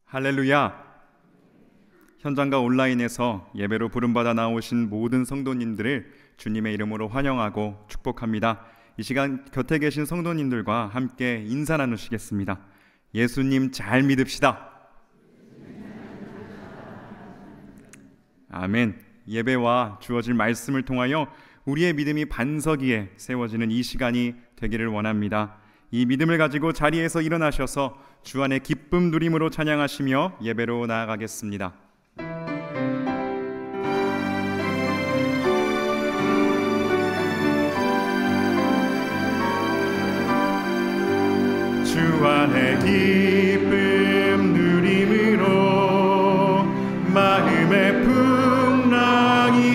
할렐루야! 현장과 온라인에서 예배로 부름받아 나오신 모든 성도님들을 주님의 이름으로 환영하고 축복합니다. 이 시간 곁에 계신 성도님들과 함께 인사 나누시겠습니다. 예수님 잘 믿읍시다. 아멘. 예배와 주어질 말씀을 통하여 우리의 믿음이 반석 위에 세워지는 이 시간이 되기를 원합니다. 이 믿음을 가지고 자리에서 일어나셔서 주 안에 기쁨 누림으로 찬양하시며 예배로 나아가겠습니다. 주 안에 기쁨 누림으로 마음의 풍랑이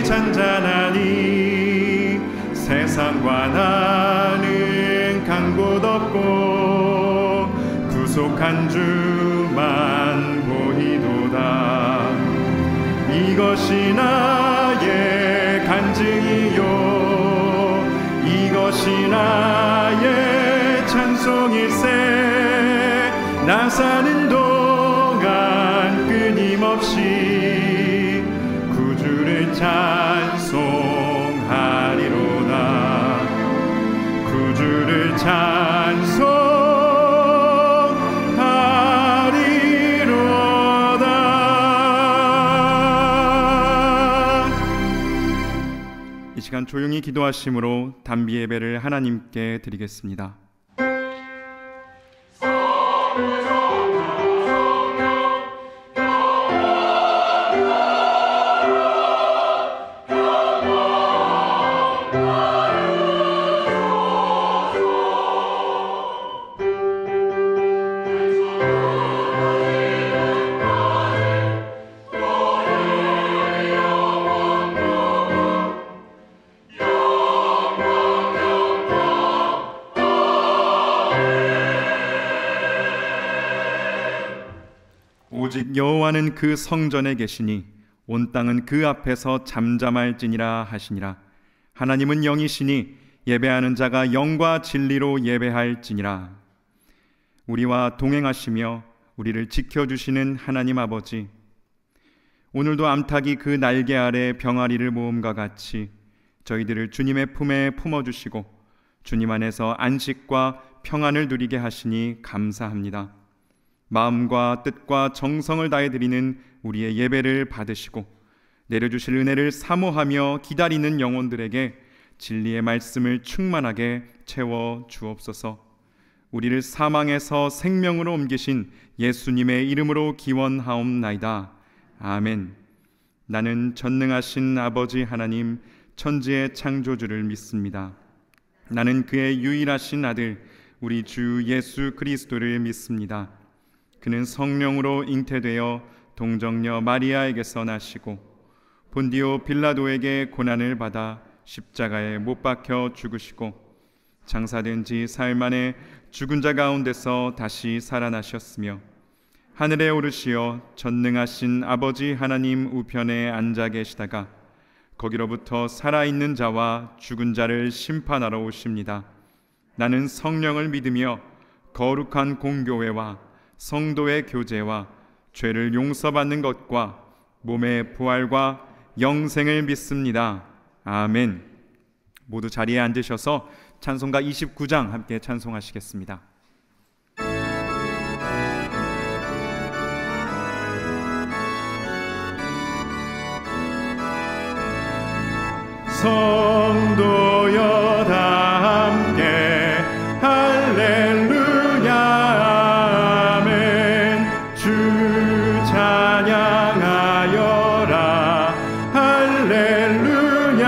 잔잔하니 세상과 나는 간 곳 없고 구속한 주만 보이도다. 이것이 나의 간증이요 이것이 나의 찬송일세. 나 사는 동안 끊임없이 구주를 찬송하리로다. 구주를 찬송하리로다. 이 시간 조용히 기도하심으로 단비 예배를 하나님께 드리겠습니다. 오직 여호와는 그 성전에 계시니 온 땅은 그 앞에서 잠잠할지니라 하시니라. 하나님은 영이시니 예배하는 자가 영과 진리로 예배할지니라. 우리와 동행하시며 우리를 지켜주시는 하나님 아버지, 오늘도 암탉이 그 날개 아래 병아리를 모음과 같이 저희들을 주님의 품에 품어주시고 주님 안에서 안식과 평안을 누리게 하시니 감사합니다. 마음과 뜻과 정성을 다해 드리는 우리의 예배를 받으시고 내려주실 은혜를 사모하며 기다리는 영혼들에게 진리의 말씀을 충만하게 채워 주옵소서. 우리를 사망에서 생명으로 옮기신 예수님의 이름으로 기원하옵나이다. 아멘. 나는 전능하신 아버지 하나님 천지의 창조주를 믿습니다. 나는 그의 유일하신 아들 우리 주 예수 그리스도를 믿습니다. 그는 성령으로 잉태되어 동정녀 마리아에게서 나시고 본디오 빌라도에게 고난을 받아 십자가에 못 박혀 죽으시고 장사된 지 사흘 만에 죽은 자 가운데서 다시 살아나셨으며 하늘에 오르시어 전능하신 아버지 하나님 우편에 앉아 계시다가 거기로부터 살아있는 자와 죽은 자를 심판하러 오십니다. 나는 성령을 믿으며 거룩한 공교회와 성도의 교제와 죄를 용서받는 것과 몸의 부활과 영생을 믿습니다. 아멘. 모두 자리에 앉으셔서 찬송가 29장 함께 찬송하시겠습니다. 성도여 다 함께 할렐루야 아멘. 주 찬양하여라 할렐루야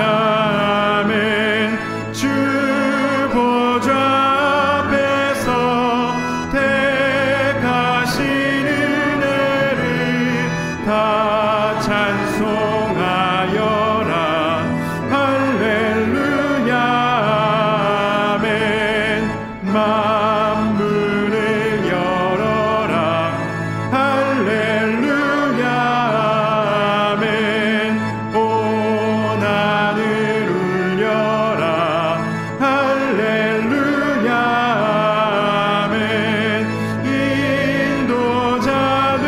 아멘. 주 보좌 앞에서 택하신 은혜를 다 찬송하여라 할렐루야 아멘. 만물을 열어라 할렐루야 아멘. 온 하늘 울려라 할렐루야 아멘. 인도자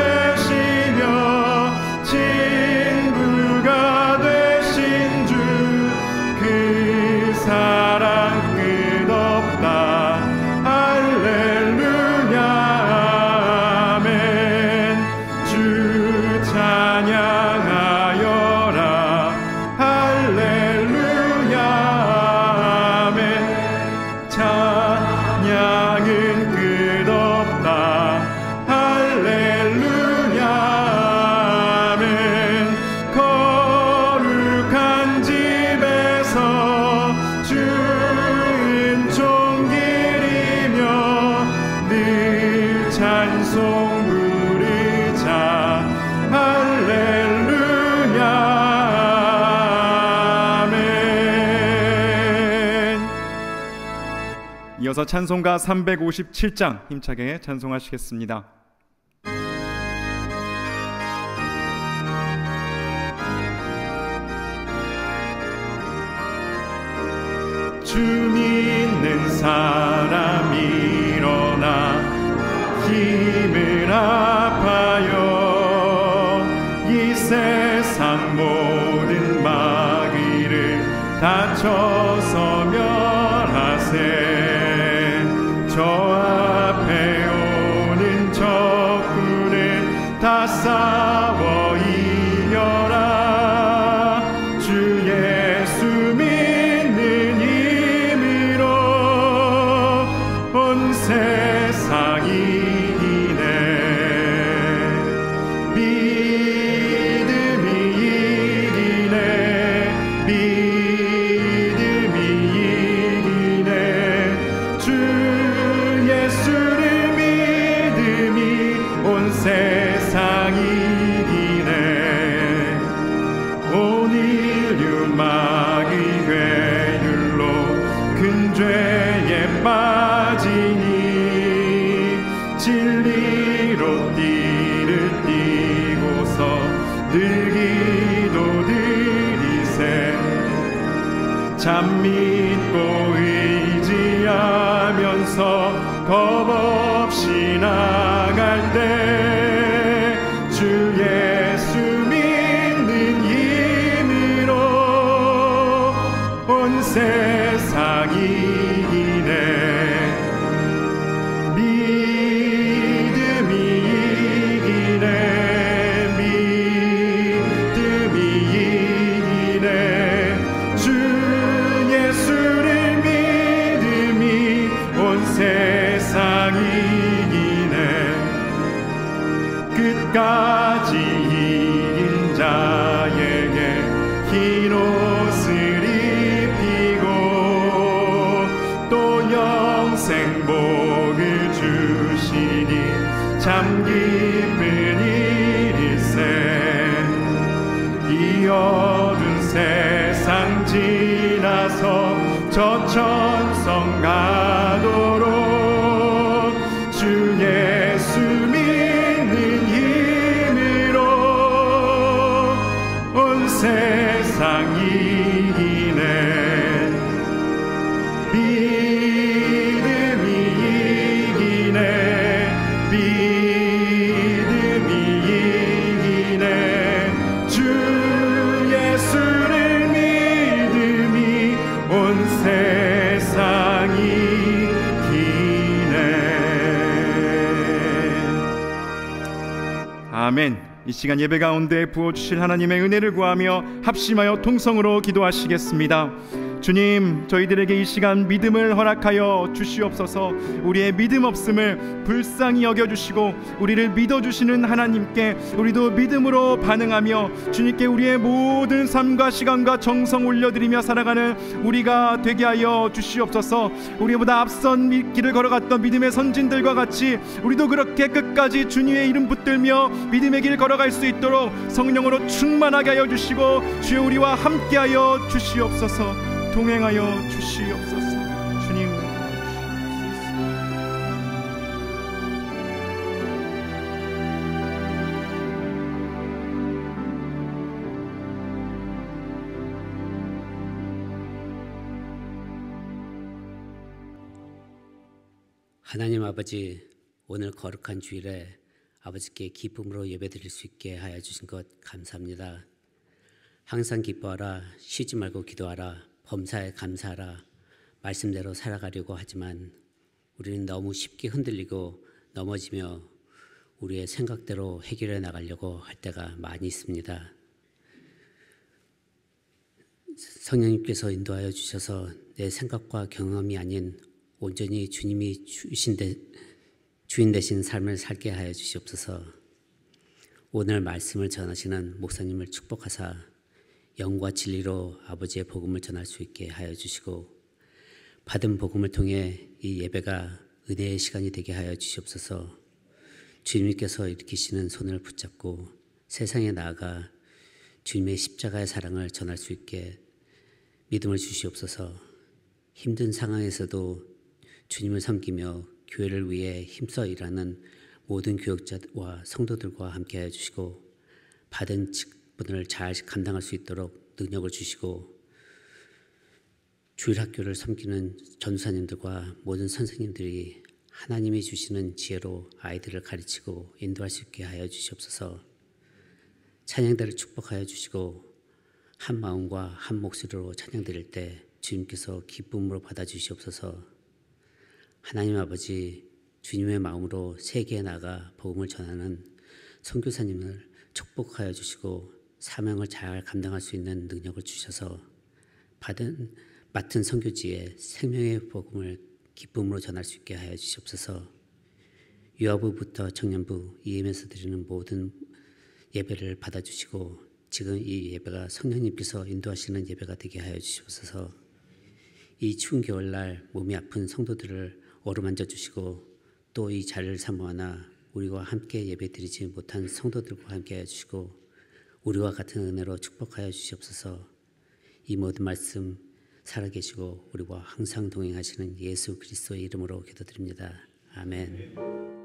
찬양은 끝없다. 할렐루야 아멘. 거룩한 집에서 주인 종기리며 늘 찬송 부르자. 할렐루야 아멘. 이어서 찬송가 357장 힘차게 찬송하시겠습니다. 주 믿는 사람 일어나 힘을 합하여 이 세상 모든 마귀를 다쳐서 멸하세. 저 앞에 오는 적군을 다 싸워 이겨라. 주 예수 믿는 힘으로 온 세상 이기네. 믿음이 이기네. 믿음이 이기네. 주 예수를 믿음이 온 세상 이기네. 온 인류 마귀 괴율로 큰 죄에 빠지니 진리로 띠를 띠고서 늘 기도드리세. 참 믿고 의지하면서 겁없이 나갈 때 주 예수 믿는 힘으로 온 세상 이기네. 믿음이 이기네. 믿음이 이기네. 주 예수를 믿음이 온 세상 이기네. 끝까지 이긴 자에게 흰 옷을 입히고 또 영생 복을 주시니 참 기쁜 일일세. 이 어두운 세상 지나서 저 천성 가도록 주 예수 믿는 힘으로 온 세상 이기네. 믿음이 이기네. 믿음이 이기네. 주 예수를 믿음이 온 세상 이기네. 아멘. 이 시간 예배 가운데 부어주실 하나님의 은혜를 구하며 합심하여 통성으로 기도하시겠습니다. 주님, 저희들에게 이 시간 믿음을 허락하여 주시옵소서. 우리의 믿음 없음을 불쌍히 여겨주시고 우리를 믿어주시는 하나님께 우리도 믿음으로 반응하며 주님께 우리의 모든 삶과 시간과 정성 올려드리며 살아가는 우리가 되게 하여 주시옵소서. 우리보다 앞선 길을 걸어갔던 믿음의 선진들과 같이 우리도 그렇게 끝까지 주님의 이름 붙들며 믿음의 길 걸어갈 수 있도록 성령으로 충만하게 하여 주시고 주여 우리와 함께하여 주시옵소서. 동행하여 주시옵소서. 주님, 하나님 아버지, 오늘 거룩한 주일에 아버지께 기쁨으로 예배드릴 수 있게 하여 주신 것 감사합니다. 항상 기뻐하라, 쉬지 말고 기도하라, 범사에 감사하라. 말씀대로 살아가려고 하지만 우리는 너무 쉽게 흔들리고 넘어지며 우리의 생각대로 해결해 나가려고 할 때가 많이 있습니다. 성령님께서 인도하여 주셔서 내 생각과 경험이 아닌 온전히 주님이 주인 되신 삶을 살게 하여 주시옵소서. 오늘 말씀을 전하시는 목사님을 축복하사 영과 진리로 아버지의 복음을 전할 수 있게 하여 주시고, 받은 복음을 통해 이 예배가 은혜의 시간이 되게 하여 주시옵소서. 주님께서 일으키시는 손을 붙잡고 세상에 나아가 주님의 십자가의 사랑을 전할 수 있게 믿음을 주시옵소서. 힘든 상황에서도 주님을 섬기며 교회를 위해 힘써 일하는 모든 교역자와 성도들과 함께 하여 주시고, 받은 직분을 잘 감당할 수 있도록 능력을 주시고, 주일학교를 섬기는 전도사님들과 모든 선생님들이 하나님이 주시는 지혜로 아이들을 가르치고 인도할 수 있게 하여 주시옵소서. 찬양대를 축복하여 주시고, 한 마음과 한 목소리로 찬양 드릴 때 주님께서 기쁨으로 받아주시옵소서. 하나님 아버지, 주님의 마음으로 세계에 나가 복음을 전하는 선교사님을 축복하여 주시고, 사명을 잘 감당할 수 있는 능력을 주셔서 맡은 선교지에 생명의 복음을 기쁨으로 전할 수 있게 하여 주시옵소서. 유아부부터 청년부, EM에서 드리는 모든 예배를 받아주시고, 지금 이 예배가 성령님께서 인도하시는 예배가 되게 하여 주시옵소서. 이 추운 겨울날 몸이 아픈 성도들을 어루만져 주시고, 또 이 자리를 사모하나 우리와 함께 예배드리지 못한 성도들과 함께 하여 주시고, 우리와 같은 은혜로 축복하여 주시옵소서. 이 모든 말씀 살아계시고 우리와 항상 동행하시는 예수 그리스도의 이름으로 기도드립니다. 아멘.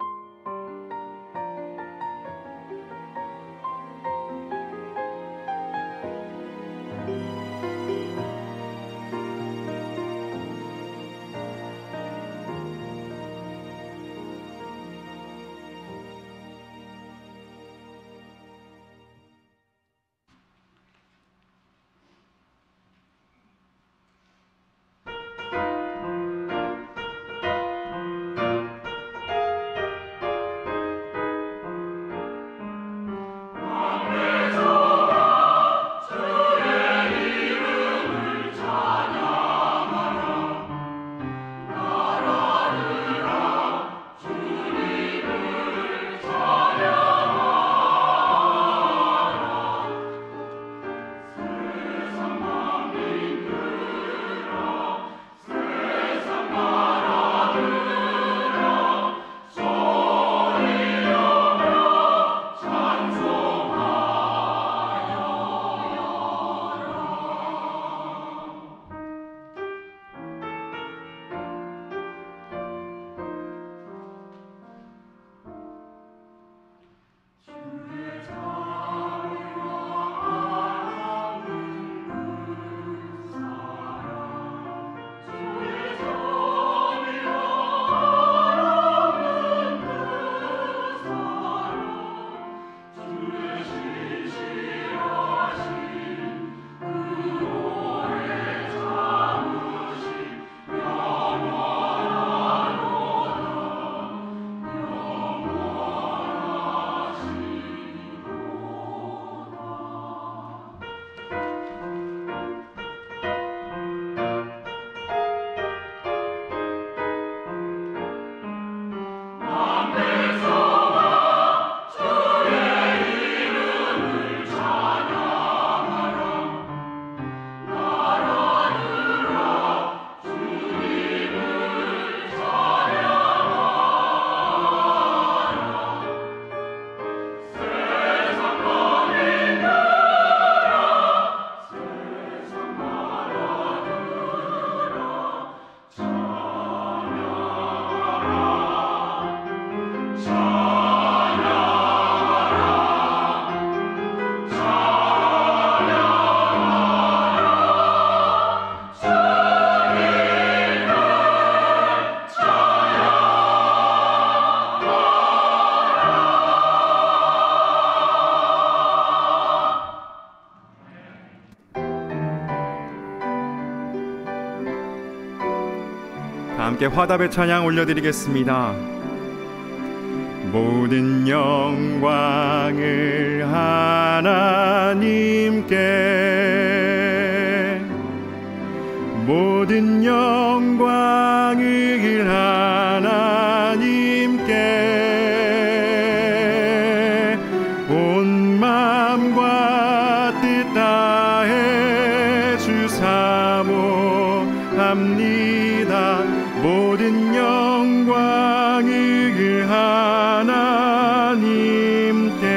함께 화답의 찬양 올려드리겠습니다. 모든 영광을 하나님께, 모든 영광을 하나님께 온 마음과 뜻 다해 주 사모합니다. 모든 영광을 하나님께.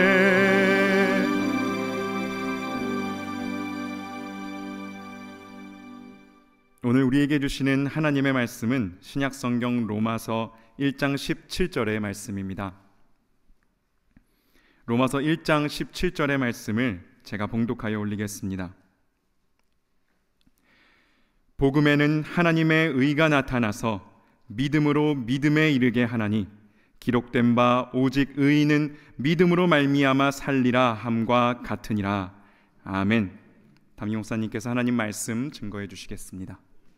오늘 우리에게 주시는 하나님의 말씀은 신약성경 로마서 1장 17절의 말씀입니다. 로마서 1장 17절의 말씀을 제가 봉독하여 올리겠습니다. 복음에는 하나님의 의가 나타나서 믿음으로 믿음에 이르게 하나니 기록된 바 오직 의인은 믿음으로 말미암아 살리라 함과 같으니라. 아멘. 담임 목사님께서 하나님 말씀 증거해 주시겠습니다.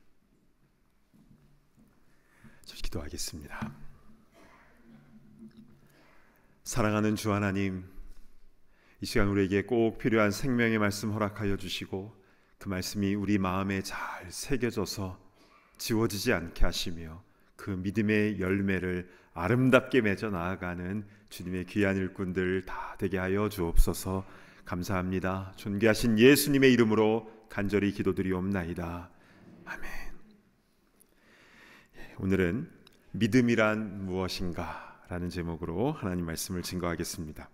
기도하겠습니다. 사랑하는 주 하나님, 이 시간 우리에게 꼭 필요한 생명의 말씀 허락하여 주시고 그 말씀이 우리 마음에 잘 새겨져서 지워지지 않게 하시며 그 믿음의 열매를 아름답게 맺어 나아가는 주님의 귀한 일꾼들 다 되게 하여 주옵소서. 감사합니다. 존귀하신 예수님의 이름으로 간절히 기도드리옵나이다. 아멘. 오늘은 믿음이란 무엇인가? 라는 제목으로 하나님 말씀을 증거하겠습니다.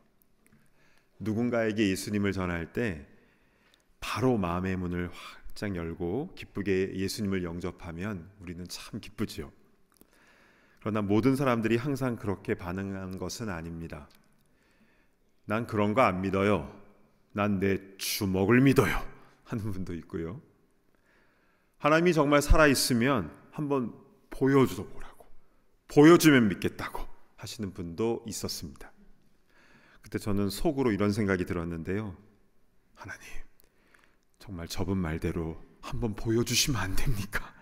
누군가에게 예수님을 전할 때 바로 마음의 문을 활짝 열고 기쁘게 예수님을 영접하면 우리는 참 기쁘지요. 그러나 모든 사람들이 항상 그렇게 반응한 것은 아닙니다. 난 그런 거 안 믿어요. 난 내 주먹을 믿어요. 하는 분도 있고요. 하나님이 정말 살아있으면 한번 보여줘 보라고, 보여주면 믿겠다고 하시는 분도 있었습니다. 그때 저는 속으로 이런 생각이 들었는데요. 하나님, 정말 저분 말대로 한번 보여주시면 안 됩니까?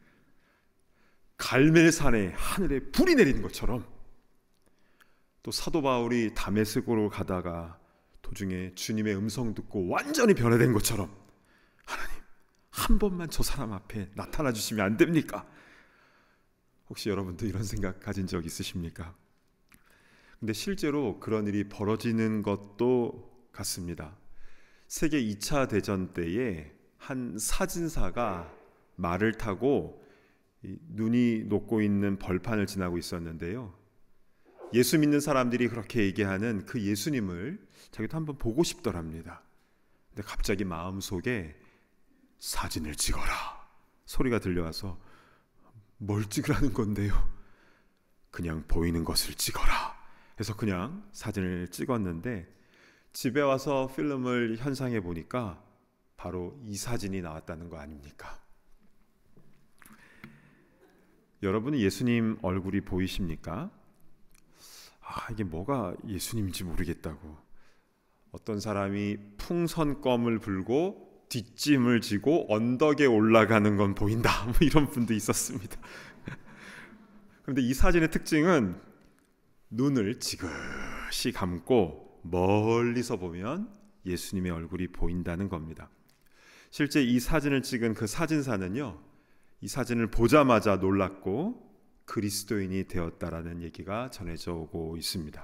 갈멜산에 하늘에 불이 내리는 것처럼, 또 사도 바울이 다메섹으로 가다가 도중에 주님의 음성 듣고 완전히 변화된 것처럼, 하나님 한 번만 저 사람 앞에 나타나 주시면 안 됩니까? 혹시 여러분도 이런 생각 가진 적 있으십니까? 근데 실제로 그런 일이 벌어지는 것도 같습니다. 세계 2차 대전 때에 한 사진사가 말을 타고 눈이 녹고 있는 벌판을 지나고 있었는데요. 예수 믿는 사람들이 그렇게 얘기하는 그 예수님을 자기도 한번 보고 싶더랍니다. 근데 갑자기 마음속에 사진을 찍어라 소리가 들려와서 뭘 찍으라는 건데요? 그냥 보이는 것을 찍어라 해서 그냥 사진을 찍었는데 집에 와서 필름을 현상해 보니까 바로 이 사진이 나왔다는 거 아닙니까? 여러분은 예수님 얼굴이 보이십니까? 이게 뭐가 예수님인지 모르겠다고. 어떤 사람이 풍선껌을 불고 뒷짐을 지고 언덕에 올라가는 건 보인다, 뭐 이런 분도 있었습니다. 그런데 이 사진의 특징은 눈을 지그시 감고 멀리서 보면 예수님의 얼굴이 보인다는 겁니다. 실제 이 사진을 찍은 그 사진사는요, 이 사진을 보자마자 놀랐고 그리스도인이 되었다라는 얘기가 전해져 오고 있습니다.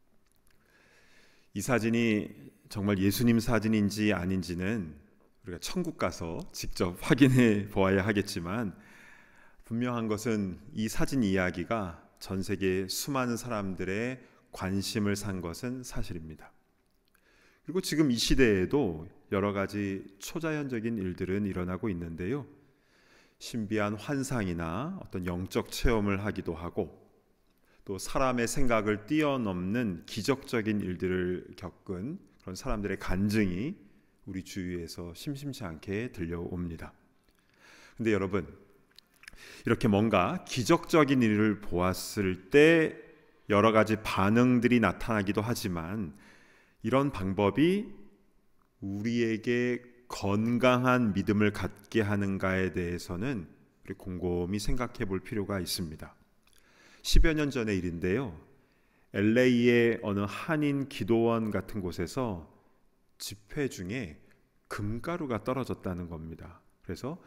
이 사진이 정말 예수님 사진인지 아닌지는 우리가 천국 가서 직접 확인해 보아야 하겠지만, 분명한 것은 이 사진 이야기가 전 세계 수많은 사람들의 관심을 산 것은 사실입니다. 그리고 지금 이 시대에도 여러 가지 초자연적인 일들은 일어나고 있는데요. 신비한 환상이나 어떤 영적 체험을 하기도 하고, 또 사람의 생각을 뛰어넘는 기적적인 일들을 겪은 그런 사람들의 간증이 우리 주위에서 심심치 않게 들려옵니다. 근데 여러분, 이렇게 뭔가 기적적인 일을 보았을 때 여러 가지 반응들이 나타나기도 하지만, 이런 방법이 우리에게 건강한 믿음을 갖게 하는가에 대해서는 우리 곰곰이 생각해 볼 필요가 있습니다. 10여 년 전의 일인데요. LA의 어느 한인 기도원 같은 곳에서 집회 중에 금가루가 떨어졌다는 겁니다. 그래서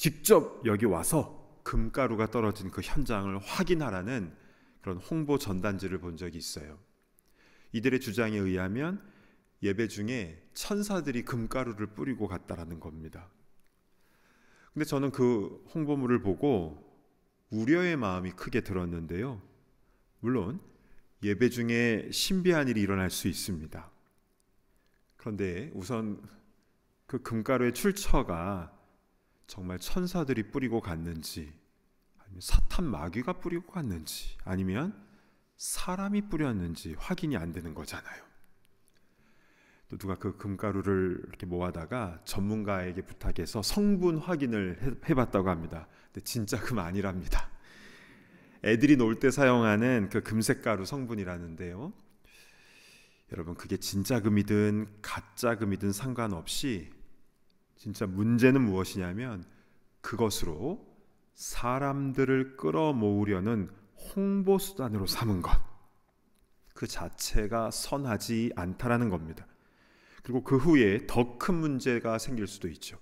직접 여기 와서 금가루가 떨어진 그 현장을 확인하라는 그런 홍보 전단지를 본 적이 있어요. 이들의 주장에 의하면 예배 중에 천사들이 금가루를 뿌리고 갔다라는 겁니다. 근데 저는 그 홍보물을 보고 우려의 마음이 크게 들었는데요. 물론 예배 중에 신비한 일이 일어날 수 있습니다. 그런데 우선 그 금가루의 출처가 정말 천사들이 뿌리고 갔는지, 아니면 사탄 마귀가 뿌리고 갔는지, 아니면 사람이 뿌렸는지 확인이 안 되는 거잖아요. 또 누가 그 금가루를 이렇게 모아다가 전문가에게 부탁해서 성분 확인을 해봤다고 합니다. 근데 진짜 금 아니랍니다. 애들이 놀 때 사용하는 그 금색가루 성분이라는데요. 여러분, 그게 진짜 금이든 가짜 금이든 상관없이 진짜 문제는 무엇이냐면 그것으로 사람들을 끌어모으려는 홍보 수단으로 삼은 것, 그 자체가 선하지 않다라는 겁니다. 그리고 그 후에 더 큰 문제가 생길 수도 있죠.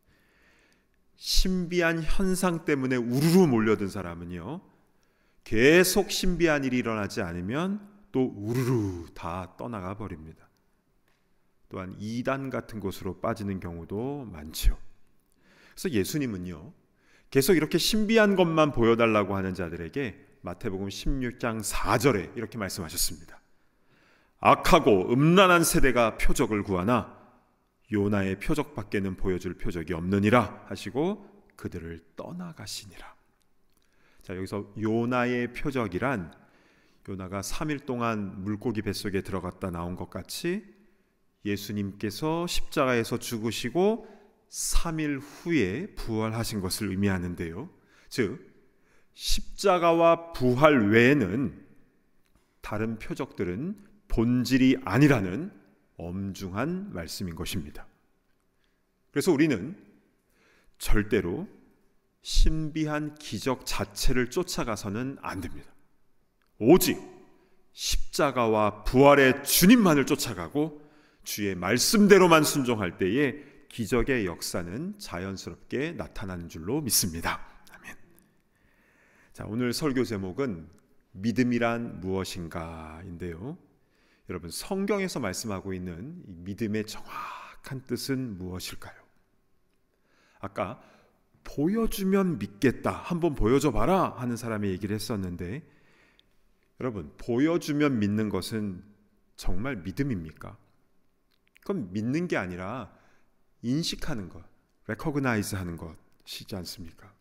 신비한 현상 때문에 우르르 몰려든 사람은요, 계속 신비한 일이 일어나지 않으면 또 우르르 다 떠나가 버립니다. 또한 이단 같은 곳으로 빠지는 경우도 많죠. 그래서 예수님은요, 계속 이렇게 신비한 것만 보여달라고 하는 자들에게 마태복음 16장 4절에 이렇게 말씀하셨습니다. 악하고 음란한 세대가 표적을 구하나 요나의 표적밖에는 보여줄 표적이 없느니라 하시고 그들을 떠나가시니라. 자, 여기서 요나의 표적이란 요나가 3일 동안 물고기 뱃속에 들어갔다 나온 것 같이 예수님께서 십자가에서 죽으시고 3일 후에 부활하신 것을 의미하는데요. 즉 십자가와 부활 외에는 다른 표적들은 본질이 아니라는 엄중한 말씀인 것입니다. 그래서 우리는 절대로 신비한 기적 자체를 쫓아가서는 안 됩니다. 오직 십자가와 부활의 주님만을 쫓아가고 주의 말씀대로만 순종할 때에 기적의 역사는 자연스럽게 나타나는 줄로 믿습니다. 아멘. 자, 오늘 설교 제목은 믿음이란 무엇인가인데요. 여러분, 성경에서 말씀하고 있는 이 믿음의 정확한 뜻은 무엇일까요? 아까 보여주면 믿겠다, 한번 보여줘 봐라 하는 사람의 얘기를 했었는데, 여러분, 보여주면 믿는 것은 정말 믿음입니까? 그건 믿는 게 아니라 인식하는 것, recognize 하는 것이지 않습니까?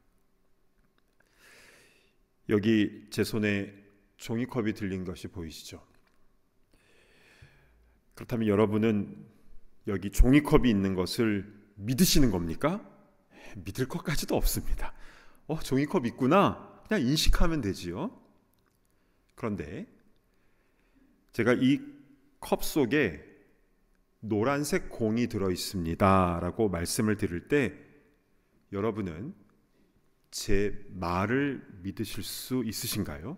여기 제 손에 종이컵이 들린 것이 보이시죠? 그렇다면 여러분은 여기 종이컵이 있는 것을 믿으시는 겁니까? 믿을 것까지도 없습니다. 종이컵 있구나, 그냥 인식하면 되지요. 그런데 제가 이 컵 속에 노란색 공이 들어있습니다 라고 말씀을 드릴 때 여러분은 제 말을 믿으실 수 있으신가요?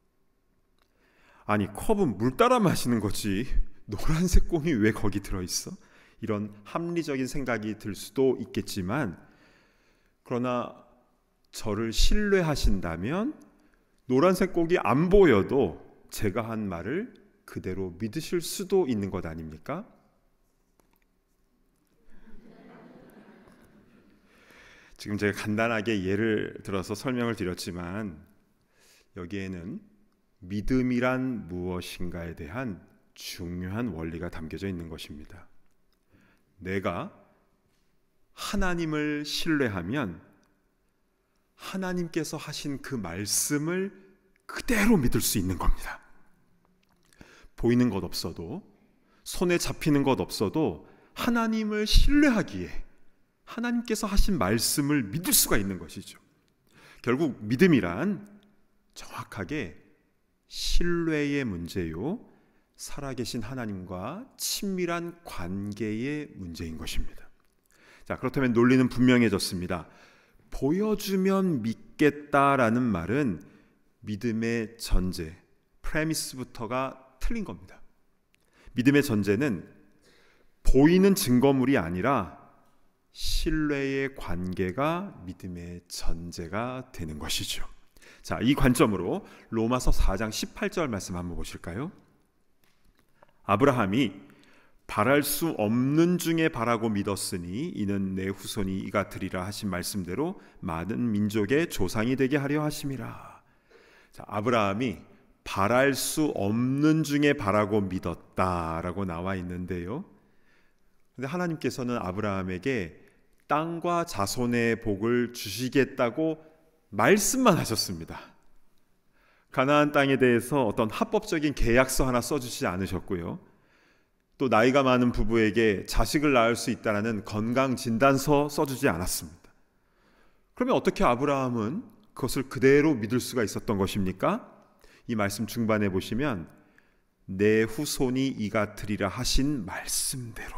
아니, 컵은 물 따라 마시는 거지 노란색 공이 왜 거기 들어있어? 이런 합리적인 생각이 들 수도 있겠지만, 그러나 저를 신뢰하신다면 노란색 공이 안 보여도 제가 한 말을 그대로 믿으실 수도 있는 것 아닙니까? 지금 제가 간단하게 예를 들어서 설명을 드렸지만 여기에는 믿음이란 무엇인가에 대한 중요한 원리가 담겨져 있는 것입니다. 내가 하나님을 신뢰하면 하나님께서 하신 그 말씀을 그대로 믿을 수 있는 겁니다. 보이는 것 없어도, 손에 잡히는 것 없어도 하나님을 신뢰하기에 하나님께서 하신 말씀을 믿을 수가 있는 것이죠. 결국 믿음이란 정확하게 신뢰의 문제요, 살아계신 하나님과 친밀한 관계의 문제인 것입니다. 자, 그렇다면 논리는 분명해졌습니다. 보여주면 믿겠다라는 말은 믿음의 전제, 프레미스부터가 틀린 겁니다. 믿음의 전제는 보이는 증거물이 아니라 신뢰의 관계가 믿음의 전제가 되는 것이죠. 자, 이 관점으로 로마서 4장 18절 말씀 한번 보실까요? 아브라함이 바랄 수 없는 중에 바라고 믿었으니 이는 내 후손이 이가 되리라 하신 말씀대로 많은 민족의 조상이 되게 하려 하심이라. 자, 아브라함이 바랄 수 없는 중에 바라고 믿었다라고 나와 있는데요. 근데 하나님께서는 아브라함에게 땅과 자손의 복을 주시겠다고 말씀만 하셨습니다. 가나안 땅에 대해서 어떤 합법적인 계약서 하나 써주지 않으셨고요. 또 나이가 많은 부부에게 자식을 낳을 수 있다는 건강진단서 써주지 않았습니다. 그러면 어떻게 아브라함은 그것을 그대로 믿을 수가 있었던 것입니까? 이 말씀 중반에 보시면 내 후손이 이가 되리라 하신 말씀대로,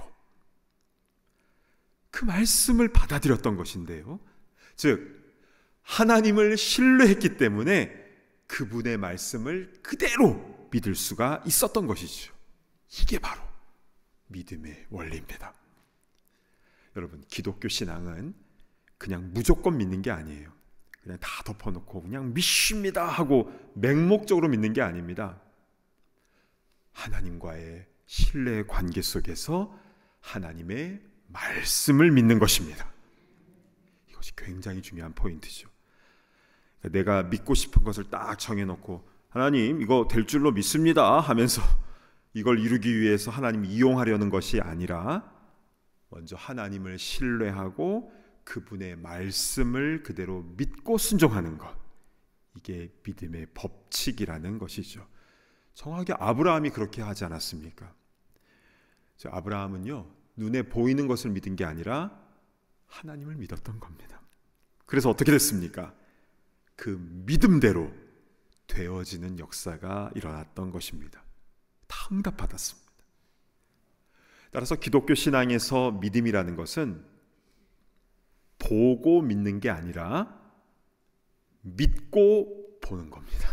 그 말씀을 받아들였던 것인데요. 즉 하나님을 신뢰했기 때문에 그분의 말씀을 그대로 믿을 수가 있었던 것이죠. 이게 바로 믿음의 원리입니다. 여러분, 기독교 신앙은 그냥 무조건 믿는 게 아니에요. 그냥 다 덮어놓고 그냥 믿습니다 하고 맹목적으로 믿는 게 아닙니다. 하나님과의 신뢰의 관계 속에서 하나님의 말씀을 믿는 것입니다. 이것이 굉장히 중요한 포인트죠. 내가 믿고 싶은 것을 딱 정해놓고 하나님 이거 될 줄로 믿습니다 하면서 이걸 이루기 위해서 하나님 이용하려는 것이 아니라 먼저 하나님을 신뢰하고 그분의 말씀을 그대로 믿고 순종하는 것, 이게 믿음의 법칙이라는 것이죠. 정확하게 아브라함이 그렇게 하지 않았습니까? 아브라함은요, 눈에 보이는 것을 믿은 게 아니라 하나님을 믿었던 겁니다. 그래서 어떻게 됐습니까? 그 믿음대로 되어지는 역사가 일어났던 것입니다. 다 응답받았습니다. 따라서 기독교 신앙에서 믿음이라는 것은 보고 믿는 게 아니라 믿고 보는 겁니다.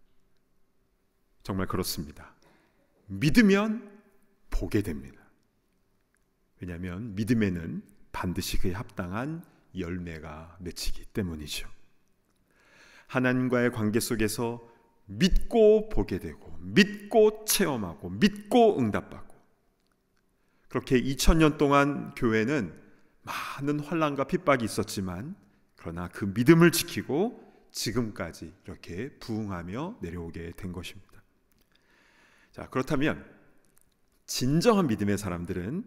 정말 그렇습니다. 믿으면 보게 됩니다. 왜냐하면 믿음에는 반드시 그에 합당한 열매가 맺히기 때문이죠. 하나님과의 관계 속에서 믿고 보게 되고 믿고 체험하고 믿고 응답받고, 그렇게 2000년 동안 교회는 많은 환난과 핍박이 있었지만 그러나 그 믿음을 지키고 지금까지 이렇게 부흥하며 내려오게 된 것입니다. 자, 그렇다면 진정한 믿음의 사람들은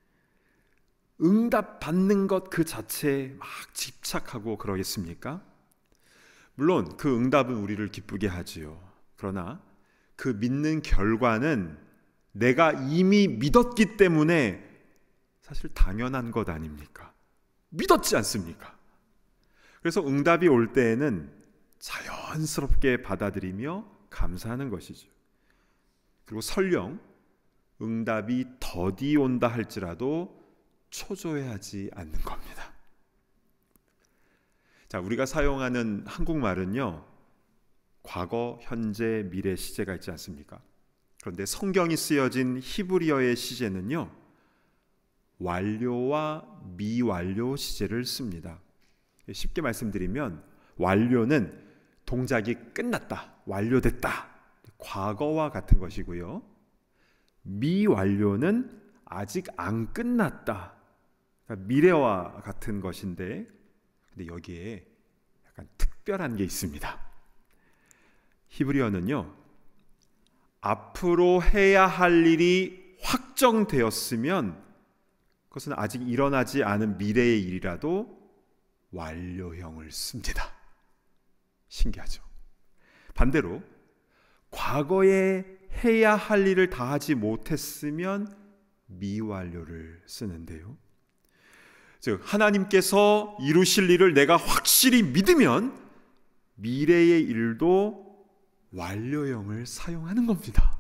응답받는 것 그 자체에 막 집착하고 그러겠습니까? 물론 그 응답은 우리를 기쁘게 하지요. 그러나 그 믿는 결과는 내가 이미 믿었기 때문에 사실 당연한 것 아닙니까? 믿었지 않습니까? 그래서 응답이 올 때에는 자연스럽게 받아들이며 감사하는 것이죠. 그리고 설령 응답이 더디 온다 할지라도 초조해하지 않는 겁니다. 자, 우리가 사용하는 한국말은요, 과거, 현재, 미래 시제가 있지 않습니까? 그런데 성경이 쓰여진 히브리어의 시제는요, 완료와 미완료 시제를 씁니다. 쉽게 말씀드리면 완료는 동작이 끝났다, 완료됐다, 과거와 같은 것이고요. 미완료는 아직 안 끝났다, 그러니까 미래와 같은 것인데, 근데 여기에 약간 특별한 게 있습니다. 히브리어는요, 앞으로 해야 할 일이 확정되었으면 그것은 아직 일어나지 않은 미래의 일이라도 완료형을 씁니다. 신기하죠? 반대로 과거에 해야 할 일을 다 하지 못했으면 미완료를 쓰는데요. 즉 하나님께서 이루실 일을 내가 확실히 믿으면 미래의 일도 완료형을 사용하는 겁니다.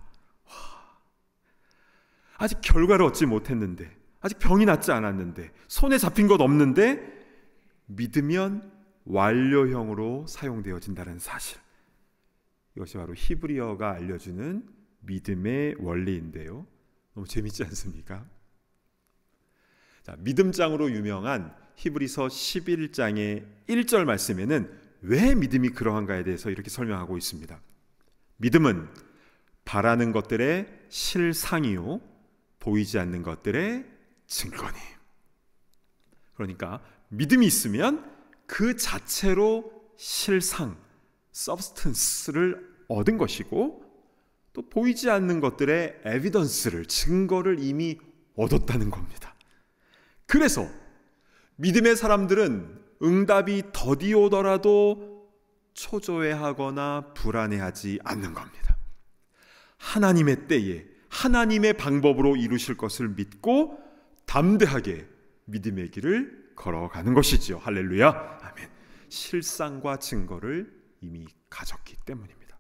아직 결과를 얻지 못했는데, 아직 병이 낫지 않았는데, 손에 잡힌 것 없는데 믿으면 완료형으로 사용되어진다는 사실, 이것이 바로 히브리어가 알려주는 믿음의 원리인데요. 너무 재밌지 않습니까? 자, 믿음장으로 유명한 히브리서 11장의 1절 말씀에는 왜 믿음이 그러한가에 대해서 이렇게 설명하고 있습니다. 믿음은 바라는 것들의 실상이요 보이지 않는 것들의 증거니. 그러니까 믿음이 있으면 그 자체로 실상, substance를 얻은 것이고, 또 보이지 않는 것들의 evidence를, 증거를 이미 얻었다는 겁니다. 그래서 믿음의 사람들은 응답이 더디 오더라도 초조해하거나 불안해하지 않는 겁니다. 하나님의 때에 하나님의 방법으로 이루실 것을 믿고 담대하게 믿음의 길을 걸어가는 것이지요. 할렐루야. 아멘. 실상과 증거를 이미 가졌기 때문입니다.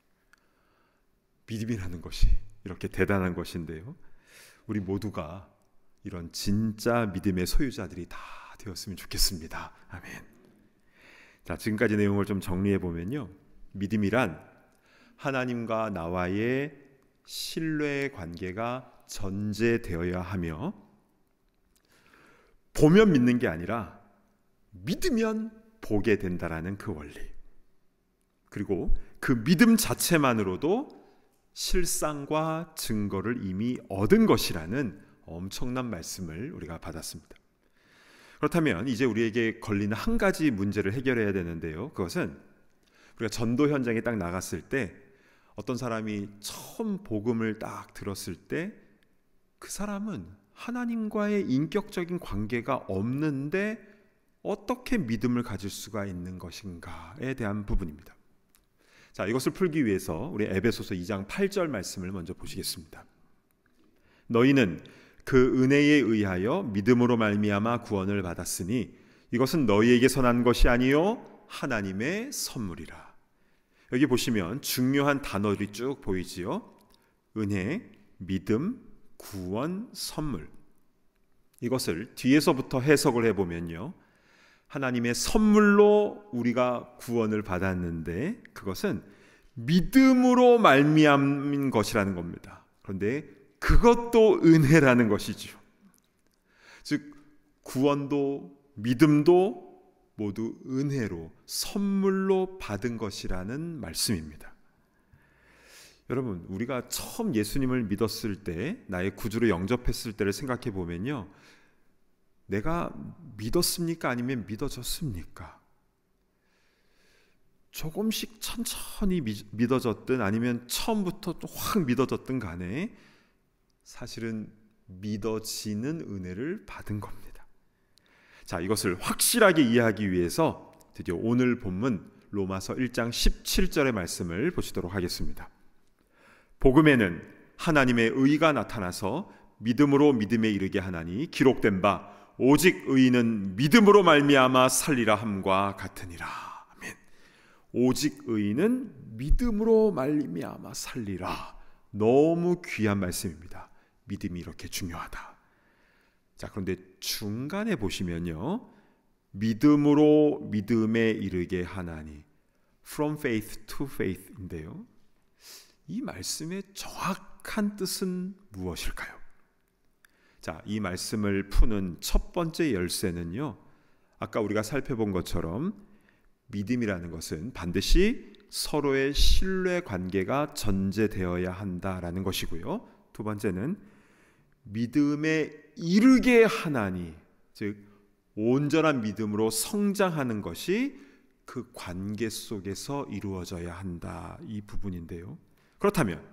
믿음이라는 것이 이렇게 대단한 것인데요, 우리 모두가 이런 진짜 믿음의 소유자들이 다 되었으면 좋겠습니다. 아멘. 자, 지금까지 내용을 좀 정리해 보면요, 믿음이란 하나님과 나와의 신뢰의 관계가 전제되어야 하며, 보면 믿는 게 아니라 믿으면 보게 된다라는 그 원리, 그리고 그 믿음 자체만으로도 실상과 증거를 이미 얻은 것이라는 엄청난 말씀을 우리가 받았습니다. 그렇다면 이제 우리에게 걸리는 한 가지 문제를 해결해야 되는데요, 그것은 우리가 전도 현장에 딱 나갔을 때 어떤 사람이 처음 복음을 딱 들었을 때 그 사람은 하나님과의 인격적인 관계가 없는데 어떻게 믿음을 가질 수가 있는 것인가에 대한 부분입니다. 자, 이것을 풀기 위해서 우리 에베소서 2장 8절 말씀을 먼저 보시겠습니다. 너희는 그 은혜에 의하여 믿음으로 말미암아 구원을 받았으니 이것은 너희에게서 난 것이 아니요 하나님의 선물이라. 여기 보시면 중요한 단어들이 쭉 보이지요. 은혜, 믿음, 구원, 선물. 이것을 뒤에서부터 해석을 해보면요, 하나님의 선물로 우리가 구원을 받았는데 그것은 믿음으로 말미암은 것이라는 겁니다. 그런데 그것도 은혜라는 것이죠. 즉 구원도 믿음도 모두 은혜로, 선물로 받은 것이라는 말씀입니다. 여러분, 우리가 처음 예수님을 믿었을 때, 나의 구주로 영접했을 때를 생각해 보면요, 내가 믿었습니까? 아니면 믿어졌습니까? 조금씩 천천히 믿어졌든 아니면 처음부터 확 믿어졌든 간에 사실은 믿어지는 은혜를 받은 겁니다. 자, 이것을 확실하게 이해하기 위해서 드디어 오늘 본문 로마서 1장 17절의 말씀을 보시도록 하겠습니다. 복음에는 하나님의 의가 나타나서 믿음으로 믿음에 이르게 하나니 기록된 바 오직 의인은 믿음으로 말미암아 살리라 함과 같으니라. 아멘. 오직 의인은 믿음으로 말미암아 살리라. 너무 귀한 말씀입니다. 믿음이 이렇게 중요하다. 자, 그런데 중간에 보시면요, 믿음으로 믿음에 이르게 하나니, from faith to faith인데요, 이 말씀의 정확한 뜻은 무엇일까요? 자, 이 말씀을 푸는 첫 번째 열쇠는요, 아까 우리가 살펴본 것처럼 믿음이라는 것은 반드시 서로의 신뢰 관계가 전제되어야 한다라는 것이고요, 두 번째는 믿음에 이르게 하나니, 즉 온전한 믿음으로 성장하는 것이 그 관계 속에서 이루어져야 한다, 이 부분인데요. 그렇다면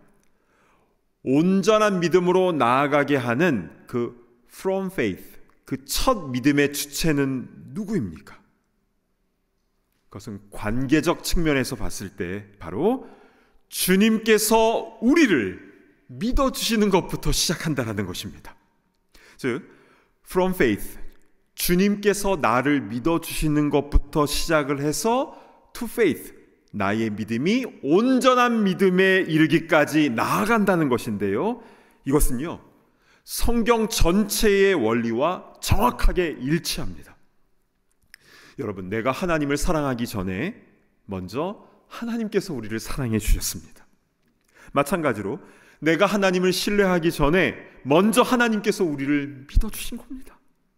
온전한 믿음으로 나아가게 하는 그 from faith, 그 첫 믿음의 주체는 누구입니까? 그것은 관계적 측면에서 봤을 때 바로 주님께서 우리를 믿어주시는 것부터 시작한다는 것입니다. 즉 from faith, 주님께서 나를 믿어주시는 것부터 시작을 해서 to faith, 나의 믿음이 온전한 믿음에 이르기까지 나아간다는 것인데요, 이것은요 성경 전체의 원리와 정확하게 일치합니다. 여러분, 내가 하나님을 사랑하기 전에 먼저 하나님께서 우리를 사랑해 주셨습니다. 마찬가지로 내가 하나님을 신뢰하기 전에 먼저 하나님께서 우리를 믿어주신 겁니다.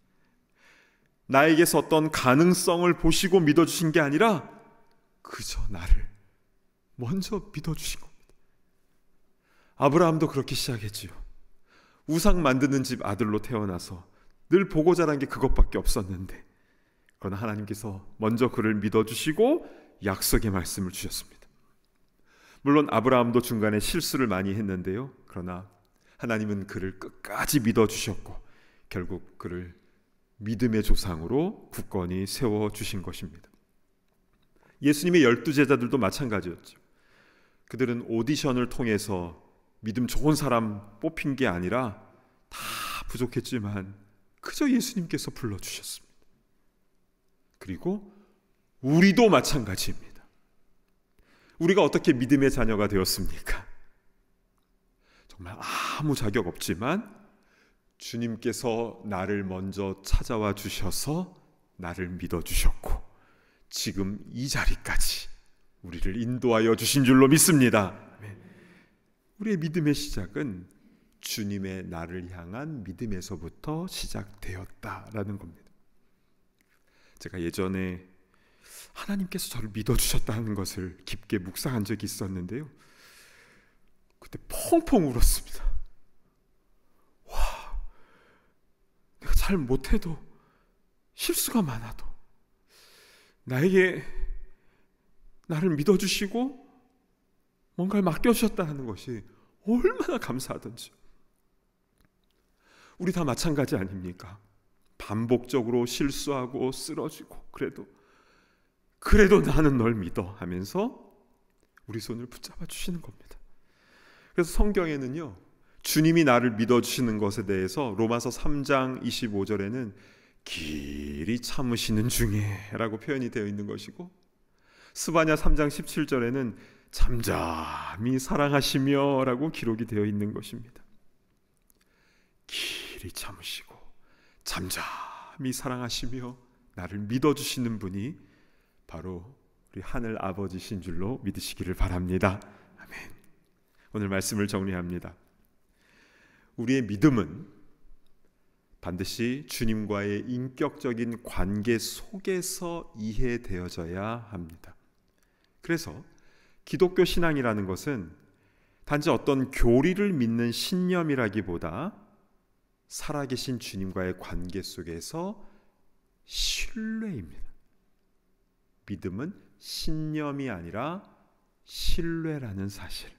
나에게서 어떤 가능성을 보시고 믿어주신 게 아니라 그저 나를 먼저 믿어주신 겁니다. 아브라함도 그렇게 시작했지요. 우상 만드는 집 아들로 태어나서 늘 보고 자란 게 그것밖에 없었는데, 그러나 하나님께서 먼저 그를 믿어주시고 약속의 말씀을 주셨습니다. 물론 아브라함도 중간에 실수를 많이 했는데요, 그러나 하나님은 그를 끝까지 믿어주셨고 결국 그를 믿음의 조상으로 굳건히 세워주신 것입니다. 예수님의 12제자들도 마찬가지였죠. 그들은 오디션을 통해서 믿음 좋은 사람 뽑힌 게 아니라 다 부족했지만 그저 예수님께서 불러주셨습니다. 그리고 우리도 마찬가지입니다. 우리가 어떻게 믿음의 자녀가 되었습니까? 정말 아무 자격 없지만 주님께서 나를 먼저 찾아와 주셔서 나를 믿어주셨고 지금 이 자리까지 우리를 인도하여 주신 줄로 믿습니다. 우리의 믿음의 시작은 주님의 나를 향한 믿음에서부터 시작되었다라는 겁니다. 제가 예전에 하나님께서 저를 믿어주셨다는 것을 깊게 묵상한 적이 있었는데요, 그때 펑펑 울었습니다. 와, 내가 잘 못해도, 실수가 많아도 나에게 나를 믿어주시고 뭔가를 맡겨주셨다는 것이 얼마나 감사하던지. 우리 다 마찬가지 아닙니까? 반복적으로 실수하고 쓰러지고 그래도 나는 널 믿어 하면서 우리 손을 붙잡아 주시는 겁니다. 그래서 성경에는요, 주님이 나를 믿어주시는 것에 대해서 로마서 3장 25절에는 길이 참으시는 중에 라고 표현이 되어 있는 것이고, 스바냐 3장 17절에는 잠잠히 사랑하시며 라고 기록이 되어 있는 것입니다. 길이 참으시고 잠잠히 사랑하시며 나를 믿어주시는 분이 바로 우리 하늘 아버지신 줄로 믿으시기를 바랍니다. 아멘. 오늘 말씀을 정리합니다. 우리의 믿음은 반드시 주님과의 인격적인 관계 속에서 이해되어져야 합니다. 그래서 기독교 신앙이라는 것은 단지 어떤 교리를 믿는 신념이라기보다 살아계신 주님과의 관계 속에서 신뢰입니다. 믿음은 신념이 아니라 신뢰라는 사실.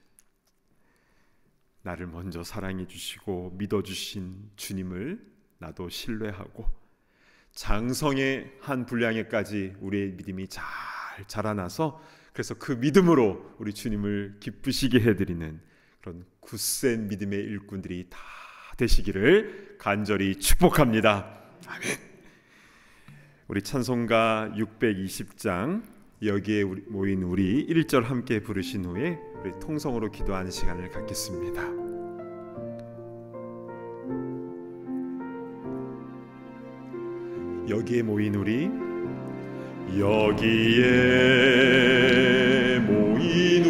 나를 먼저 사랑해 주시고 믿어 주신 주님을 나도 신뢰하고 장성의 한 분량에까지 우리의 믿음이 잘 자라나서, 그래서 그 믿음으로 우리 주님을 기쁘시게 해드리는 그런 굳센 믿음의 일꾼들이 다 되시기를 간절히 축복합니다. 아멘. 우리 찬송가 620장 여기에 모인 우리 1절 함께 부르신 후에 우리 통성으로 기도하는 시간을 갖겠습니다. 여기에 모인 우리, 여기에 모인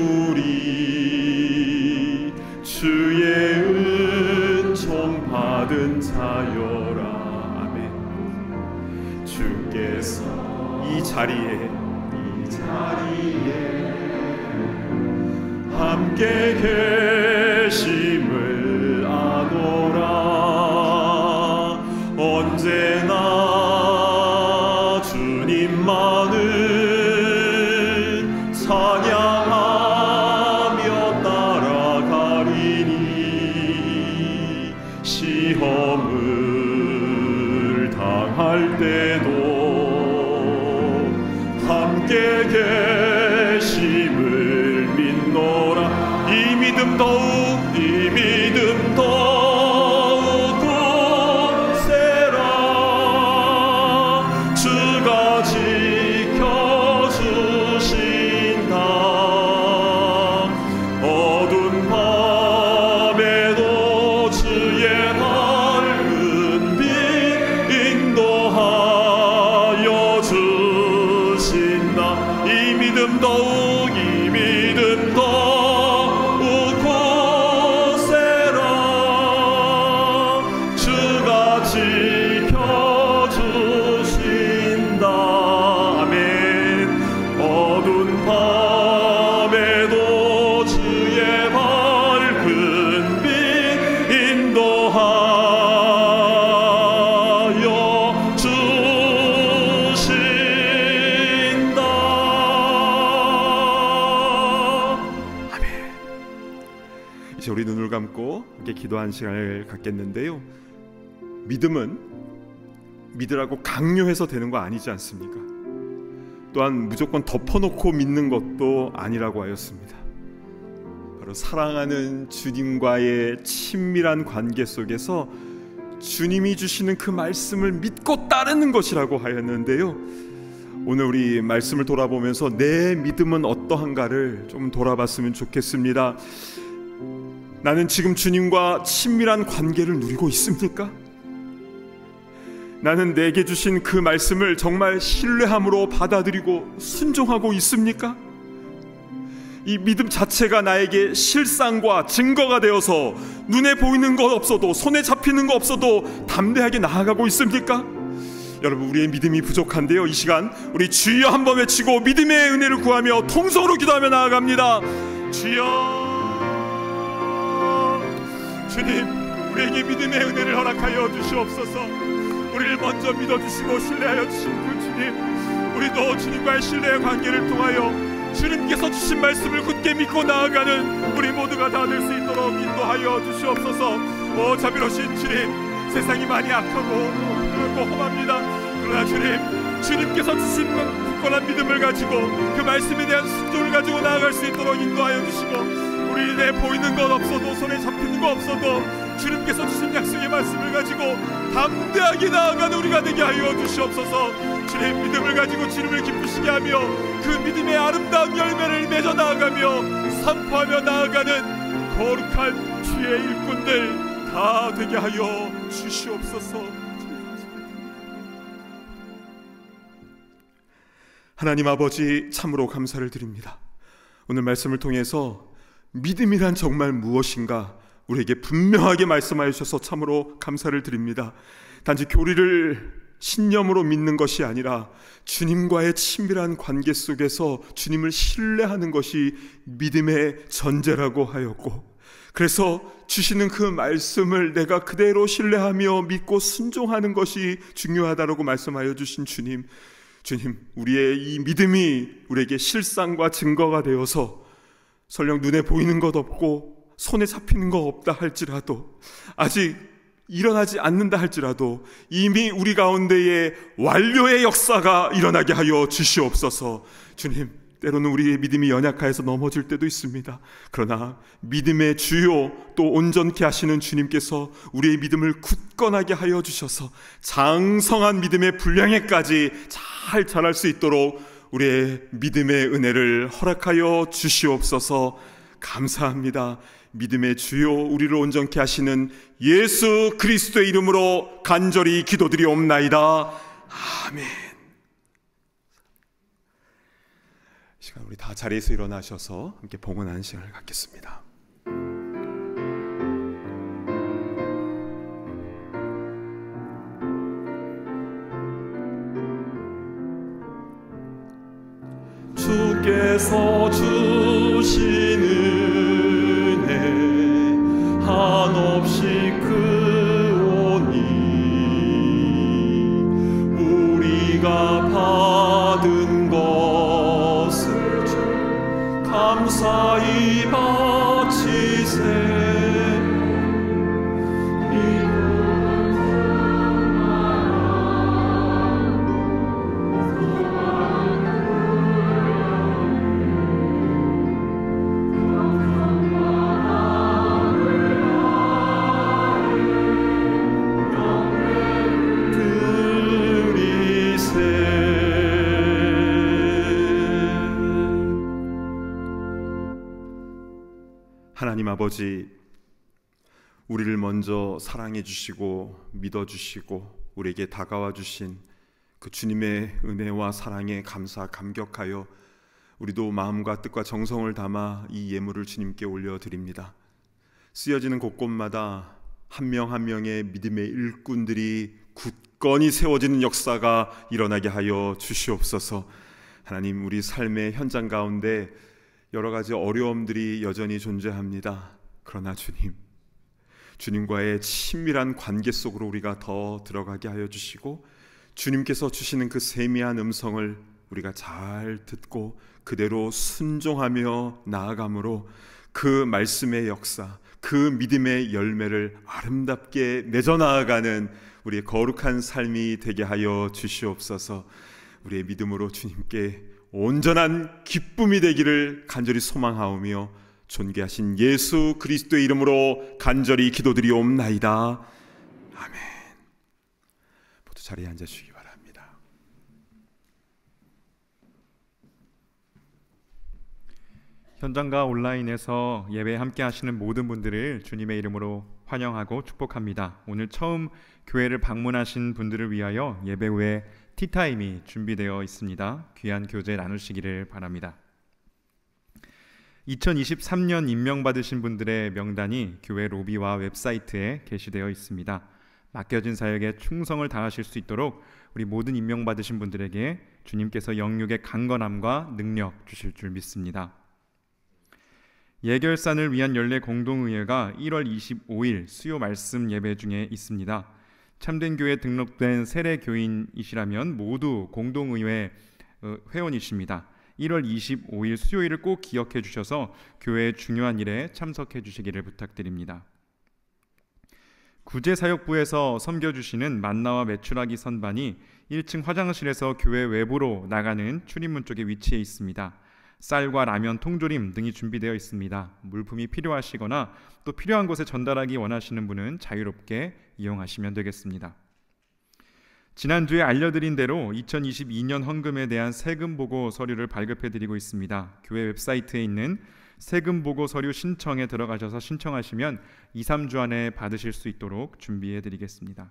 우리, 주의 은총 받은 자여라. 아멘. 주께서 이 자리에 함께 계심을 아노라. 언제나 주님만을 찬양하며 따라가리니, 시험을 당할 때도 함께 계심을 믿노라. 이 믿음 더욱 굳세라. 주가 지켜주신다. 어두운 밤에도 주의 밝은 빛 인도하여 주신다. 이 믿음 더욱 이제 우리 눈을 감고 함께 기도한 시간을 갖겠는데요. 믿음은 믿으라고 강요해서 되는 거 아니지 않습니까? 또한 무조건 덮어놓고 믿는 것도 아니라고 하였습니다. 바로 사랑하는 주님과의 친밀한 관계 속에서 주님이 주시는 그 말씀을 믿고 따르는 것이라고 하였는데요. 오늘 우리 말씀을 돌아보면서 내 믿음은 어떠한가를 좀 돌아봤으면 좋겠습니다. 나는 지금 주님과 친밀한 관계를 누리고 있습니까? 나는 내게 주신 그 말씀을 정말 신뢰함으로 받아들이고 순종하고 있습니까? 이 믿음 자체가 나에게 실상과 증거가 되어서 눈에 보이는 것 없어도, 손에 잡히는 것 없어도 담대하게 나아가고 있습니까? 여러분, 우리의 믿음이 부족한데요, 이 시간 우리 주여 한번 외치고 믿음의 은혜를 구하며 통성으로 기도하며 나아갑니다. 주여, 주님, 우리에게 믿음의 은혜를 허락하여 주시옵소서. 우리를 먼저 믿어주시고 신뢰하여 주신 그 주님, 우리도 주님과의 신뢰의 관계를 통하여 주님께서 주신 말씀을 굳게 믿고 나아가는 우리 모두가 다 될 수 있도록 인도하여 주시옵소서. 자비로우신 주님, 세상이 많이 악하고 험합니다. 그러나 주님께서 주신 굳건한 믿음을 가지고 그 말씀에 대한 순종을 가지고 나아갈 수 있도록 인도하여 주시고, 우리 내 보이는 것 없어도, 손에 잡히는 것 없어도 주님께서 주신 약속의 말씀을 가지고 담대하게 나아가는 우리가 되게 하여 주시옵소서. 주님, 믿음을 가지고 주님을 기쁘시게 하며 그 믿음의 아름다운 열매를 맺어 나아가며 선포하며 나아가는 거룩한 주의 일꾼들 다 되게 하여 주시옵소서. 하나님 아버지, 참으로 감사를 드립니다. 오늘 말씀을 통해서 믿음이란 정말 무엇인가 우리에게 분명하게 말씀하여 주셔서 참으로 감사를 드립니다. 단지 교리를 신념으로 믿는 것이 아니라 주님과의 친밀한 관계 속에서 주님을 신뢰하는 것이 믿음의 전제라고 하였고, 그래서 주시는 그 말씀을 내가 그대로 신뢰하며 믿고 순종하는 것이 중요하다고 말씀하여 주신 주님, 우리의 이 믿음이 우리에게 실상과 증거가 되어서 설령 눈에 보이는 것 없고 손에 잡히는 것 없다 할지라도, 아직 일어나지 않는다 할지라도 이미 우리 가운데에 완료의 역사가 일어나게 하여 주시옵소서. 주님, 때로는 우리의 믿음이 연약하여서 넘어질 때도 있습니다. 그러나 믿음의 주요 또 온전케 하시는 주님께서 우리의 믿음을 굳건하게 하여 주셔서 장성한 믿음의 분량에까지 잘 자랄 수 있도록 우리의 믿음의 은혜를 허락하여 주시옵소서. 감사합니다. 믿음의 주요 우리를 온전케 하시는 예수 그리스도의 이름으로 간절히 기도드리옵나이다. 아멘. 시간 우리 다 자리에서 일어나셔서 함께 봉헌하는 시간을 갖겠습니다. 주께서 주신 은혜 한없이 크오니 우리가 받은 것을 감사히 바치세. 하나님 아버지, 우리를 먼저 사랑해 주시고 믿어 주시고 우리에게 다가와 주신 그 주님의 은혜와 사랑에 감사 감격하여 우리도 마음과 뜻과 정성을 담아 이 예물을 주님께 올려드립니다. 쓰여지는 곳곳마다 한 명 한 명의 믿음의 일꾼들이 굳건히 세워지는 역사가 일어나게 하여 주시옵소서. 하나님, 우리 삶의 현장 가운데 여러 가지 어려움들이 여전히 존재합니다. 그러나 주님과의 친밀한 관계 속으로 우리가 더 들어가게 하여 주시고 주님께서 주시는 그 세미한 음성을 우리가 잘 듣고 그대로 순종하며 나아감으로 그 말씀의 역사, 그 믿음의 열매를 아름답게 맺어 나아가는 우리의 거룩한 삶이 되게 하여 주시옵소서. 우리의 믿음으로 주님께 온전한 기쁨이 되기를 간절히 소망하오며 존귀하신 예수 그리스도의 이름으로 간절히 기도드리옵나이다. 아멘. 모두 자리에 앉으시기 바랍니다. 현장과 온라인에서 예배 함께 하시는 모든 분들을 주님의 이름으로 환영하고 축복합니다. 오늘 처음 교회를 방문하신 분들을 위하여 예배 후에 티타임이 준비되어 있습니다. 귀한 교제 나누시기를 바랍니다. 2023년 임명받으신 분들의 명단이 교회 로비와 웹사이트에 게시되어 있습니다. 맡겨진 사역에 충성을 다하실 수 있도록 우리 모든 임명받으신 분들에게 주님께서 영육의 강건함과 능력 주실 줄 믿습니다. 예결산을 위한 연례 공동의회가 1월 25일 수요 말씀 예배 중에 있습니다. 참된 교회에 등록된 세례 교인이시라면 모두 공동의회 회원이십니다. 1월 25일 수요일을 꼭 기억해 주셔서 교회의 중요한 일에 참석해 주시기를 부탁드립니다. 구제사역부에서 섬겨주시는 만나와 메추라기 선반이 1층 화장실에서 교회 외부로 나가는 출입문 쪽에 위치해 있습니다. 쌀과 라면, 통조림 등이 준비되어 있습니다. 물품이 필요하시거나 또 필요한 곳에 전달하기 원하시는 분은 자유롭게 이용하시면 되겠습니다. 지난주에 알려드린 대로 2022년 헌금에 대한 세금보고 서류를 발급해드리고 있습니다. 교회 웹사이트에 있는 세금보고 서류 신청에 들어가셔서 신청하시면 2-3주 안에 받으실 수 있도록 준비해드리겠습니다.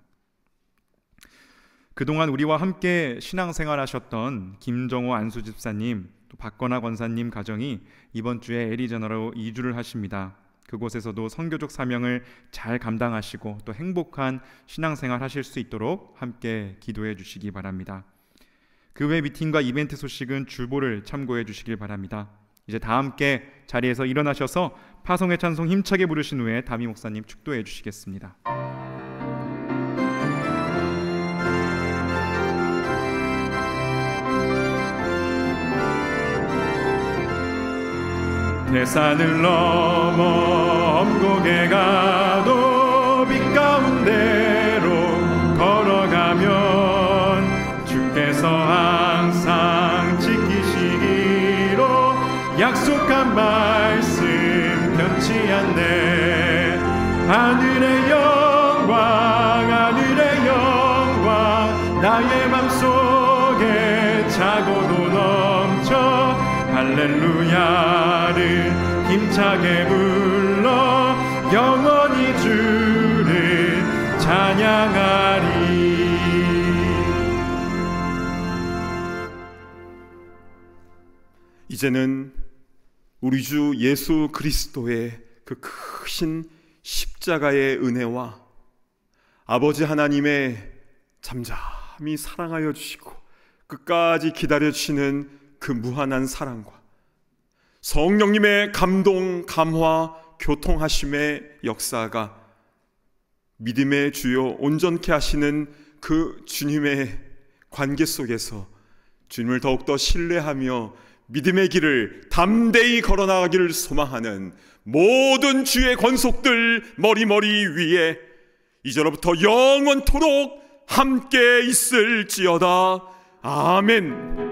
그동안 우리와 함께 신앙생활하셨던 김정호 안수집사님, 또 박건아 권사님 가정이 이번 주에 애리조나로 이주를 하십니다. 그곳에서도 선교적 사명을 잘 감당하시고 또 행복한 신앙생활 하실 수 있도록 함께 기도해 주시기 바랍니다. 그 외 미팅과 이벤트 소식은 주보를 참고해 주시길 바랍니다. 이제 다 함께 자리에서 일어나셔서 파송의 찬송 힘차게 부르신 후에 담임 목사님 축도해 주시겠습니다. 대산을 넘어 엄곡에 가도 빛 가운데로 걸어가면 주께서 항상 지키시기로 약속한 말씀 변치 않네. 하늘의 영광 나의 맘속에 차고도 넘쳐 할렐루야를 힘차게 불러 영원히 주를 찬양하리. 이제는 우리 주 예수 그리스도의 그 크신 십자가의 은혜와 아버지 하나님의 잠잠히 사랑하여 주시고 끝까지 기다려 주시는 그 무한한 사랑과 성령님의 감동, 감화, 교통하심의 역사가 믿음의 주요 온전케 하시는 그 주님의 관계 속에서 주님을 더욱더 신뢰하며 믿음의 길을 담대히 걸어나가기를 소망하는 모든 주의 권속들 머리 위에 이제로부터 영원토록 함께 있을지어다. 아멘.